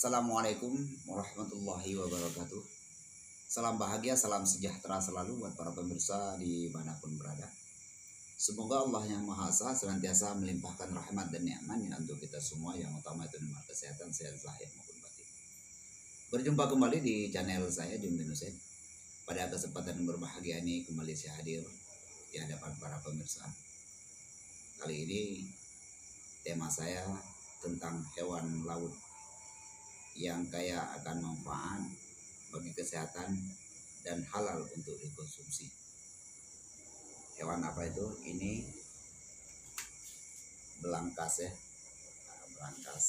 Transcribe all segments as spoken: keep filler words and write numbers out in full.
Assalamualaikum warahmatullahi wabarakatuh. Salam bahagia, salam sejahtera selalu buat para pemirsa dimanapun berada. Semoga Allah yang Maha Esa senantiasa melimpahkan rahmat dan nikmatnya untuk kita semua, yang utama itu nikmat kesehatan, sehat zahir maupun batin. Berjumpa kembali di channel saya Jumbin Husein. Pada kesempatan yang berbahagia ini kembali saya hadir di hadapan para pemirsa. Kali ini tema saya tentang hewan laut yang kaya akan manfaat bagi kesehatan dan halal untuk dikonsumsi. Hewan apa itu? Ini belangkas ya. Nah, belangkas.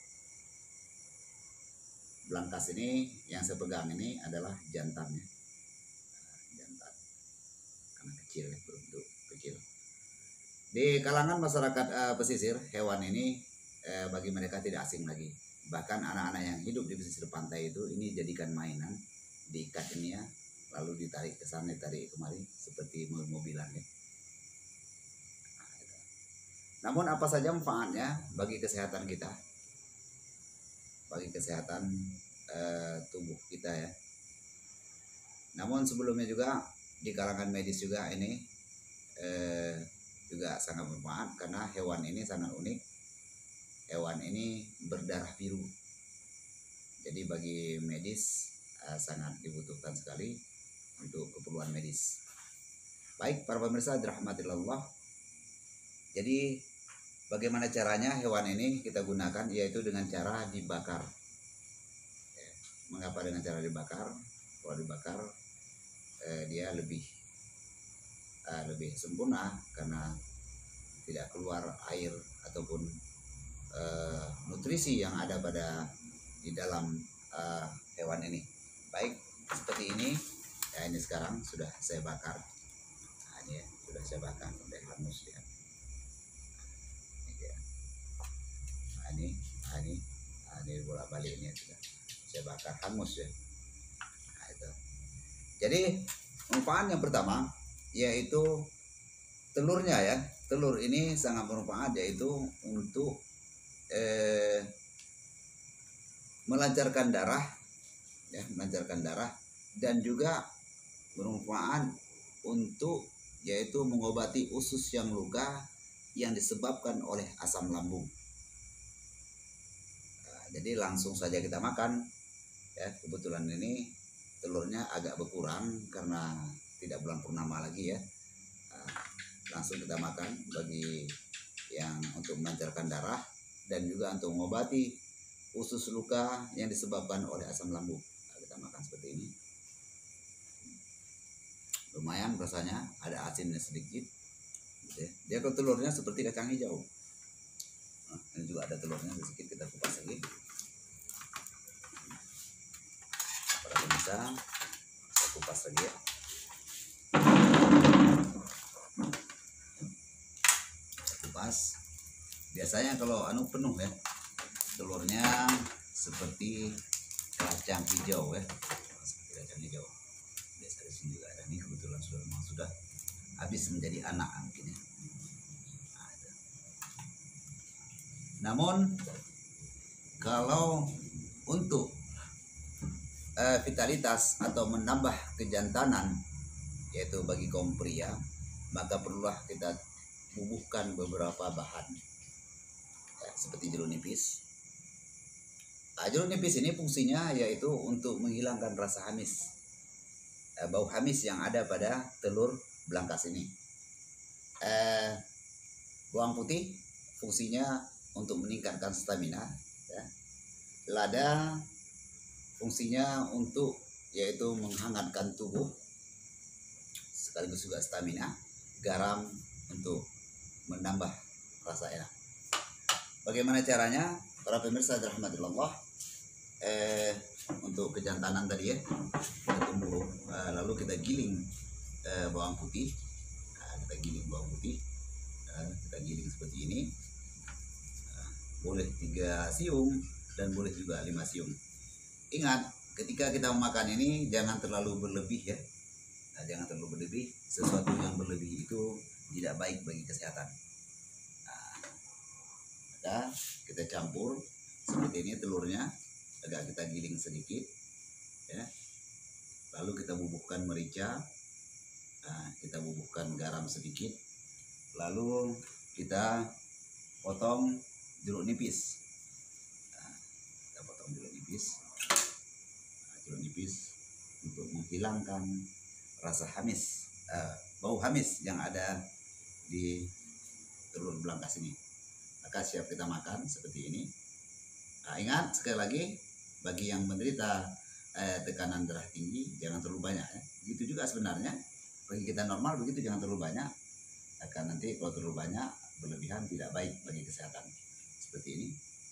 Belangkas ini yang saya pegang ini adalah jantannya. Nah, jantan. Karena kecil ya, berbentuk kecil. Di kalangan masyarakat uh, pesisir, hewan ini uh, bagi mereka tidak asing lagi. Bahkan anak-anak yang hidup di pesisir pantai itu ini jadikan mainan, diikat ini ya, lalu ditarik ke sana, ditarik kemari seperti mobil-mobilan ya. Nah, namun apa saja manfaatnya bagi kesehatan kita, bagi kesehatan eh, tubuh kita ya. Namun sebelumnya juga di kalangan medis juga ini eh, juga sangat bermanfaat karena hewan ini sangat unik. Hewan ini berdarah biru, jadi bagi medis uh, sangat dibutuhkan sekali untuk keperluan medis. Baik para pemirsa dirahmatillah, jadi bagaimana caranya hewan ini kita gunakan, yaitu dengan cara dibakar. Ya, mengapa dengan cara dibakar? Kalau dibakar eh, dia lebih uh, lebih sempurna karena tidak keluar air ataupun Uh, nutrisi yang ada pada di dalam uh, hewan ini. Baik, seperti ini ya, ini sekarang sudah saya bakar. Nah, ini ya, sudah saya bakar sampai hangus ya. Ini ya. Nah, ini, nah, ini, nah, ini bolak balik ini sudah saya bakar hangus ya. Nah, itu. Jadi manfaat yang pertama yaitu telurnya ya. Telur ini sangat bermanfaat, yaitu untuk Eh, melancarkan darah, ya, melancarkan darah dan juga bermanfaat untuk yaitu mengobati usus yang luka yang disebabkan oleh asam lambung. Nah, jadi langsung saja kita makan. Ya, kebetulan ini telurnya agak berkurang karena tidak bulan purnama lagi ya. Nah, langsung kita makan bagi yang untuk melancarkan darah dan juga untuk mengobati usus luka yang disebabkan oleh asam lambung. Nah, kita makan seperti ini. Lumayan rasanya, ada asinnya sedikit. Dia kalau telurnya seperti kacang hijau. Nah, ini juga ada telurnya sedikit, kita kupas lagi. Para pemirsa, saya kupas lagi ya. Saya kupas. Biasanya kalau anu penuh ya, telurnya seperti kacang hijau ya, seperti kacang hijau. Biasa di sini juga ada nih, kebetulan sudah memang sudah habis menjadi anak mungkin ya. Nah, itu. Namun kalau untuk eh, vitalitas atau menambah kejantanan, yaitu bagi kaum pria, maka perlulah kita bubuhkan beberapa bahan. Seperti jeruk nipis. Nah, jeruk nipis ini fungsinya yaitu untuk menghilangkan rasa amis, eh, bau amis yang ada pada telur belangkas ini. Eh, bawang putih fungsinya untuk meningkatkan stamina. Ya. Lada fungsinya untuk yaitu menghangatkan tubuh, sekaligus juga stamina. Garam untuk menambah rasa enak. Bagaimana caranya? Para pemirsa dirahmatillah, eh, untuk kejantanan tadi ya, kita tumbuh, eh, lalu kita giling eh, bawang putih, nah, kita giling bawang putih, eh, kita giling seperti ini, nah, boleh tiga siung dan boleh juga lima siung. Ingat, ketika kita makan ini jangan terlalu berlebih ya, nah, jangan terlalu berlebih. Sesuatu yang berlebih itu tidak baik bagi kesehatan. Kita campur seperti ini telurnya, agak kita giling sedikit ya. Lalu kita bubuhkan merica, nah, kita bubuhkan garam sedikit, lalu kita potong jeruk nipis. Nah, kita potong jeruk nipis, nah, jeruk nipis untuk menghilangkan rasa hamis, uh, bau hamis yang ada di telur belangkas ini. Maka siap kita makan seperti ini. Nah, ingat sekali lagi, bagi yang menderita eh, tekanan darah tinggi jangan terlalu banyak ya. Begitu juga sebenarnya bagi kita normal begitu, jangan terlalu banyak, akan nanti kalau terlalu banyak berlebihan tidak baik bagi kesehatan. Seperti ini.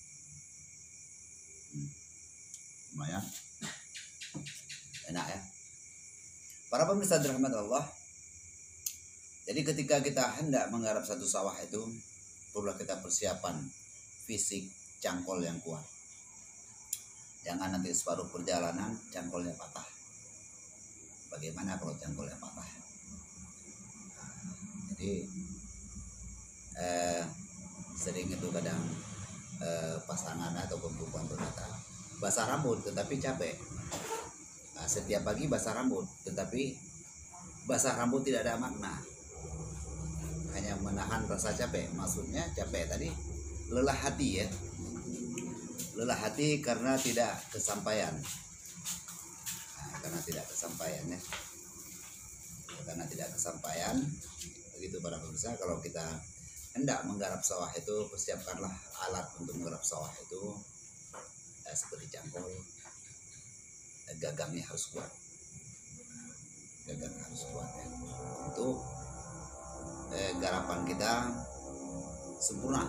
hmm. Lumayan enak ya para pemirsa dirahmati Allah. Jadi ketika kita hendak menggarap satu sawah itu perlu kita persiapan fisik cangkol yang kuat. Jangan nanti separuh perjalanan cangkolnya patah. Bagaimana kalau cangkolnya patah? Nah, jadi eh, sering itu kadang eh, pasangan ataupun perempuan berkata basah rambut tetapi capek. Nah, setiap pagi basah rambut tetapi basah rambut tidak ada makna, hanya menahan rasa capek. Maksudnya capek tadi lelah hati ya, lelah hati karena tidak kesampaian. Nah, karena tidak kesampaian ya, karena tidak kesampaian. Begitu para pemirsa, kalau kita hendak menggarap sawah itu persiapkanlah alat untuk menggarap sawah itu eh, seperti cangkol, eh, gagangnya harus kuat, gagang harus kuat ya, untuk eh, garapan kita sempurna.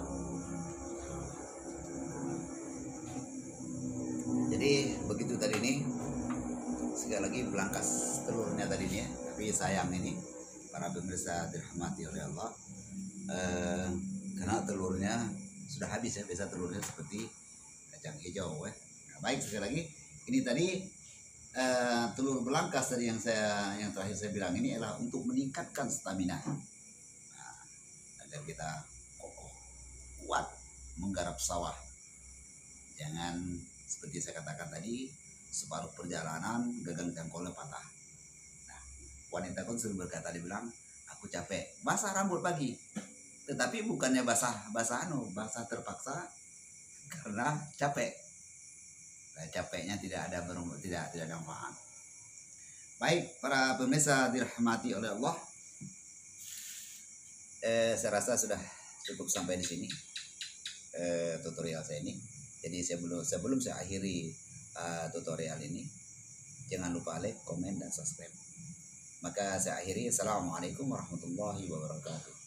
Jadi begitu tadi ini, sekali lagi belangkas telurnya tadi ini ya, tapi sayang ini para pemirsa dirahmati oleh Allah, eh, karena telurnya sudah habis ya. Biasa telurnya seperti kacang hijau ya. Nah, baik, sekali lagi ini tadi eh, telur belangkas tadi yang saya yang terakhir saya bilang ini adalah untuk meningkatkan stamina, nah, agar kita kokoh kuat menggarap sawah. Jangan seperti saya katakan tadi, separuh perjalanan gagang cangkolnya patah. Nah, wanita pun sering berkata, dibilang, aku capek, basah rambut pagi. Tetapi bukannya basah basah anu, basah terpaksa karena capek. Nah, capeknya tidak ada berumur, tidak tidak ada manfaat. Baik, para pemirsa dirahmati oleh Allah, eh, saya rasa sudah cukup sampai di sini eh, tutorial saya ini. Jadi sebelum sebelum saya akhiri uh, tutorial ini, jangan lupa like, komen, dan subscribe. Maka saya akhiri. Assalamualaikum warahmatullahi wabarakatuh.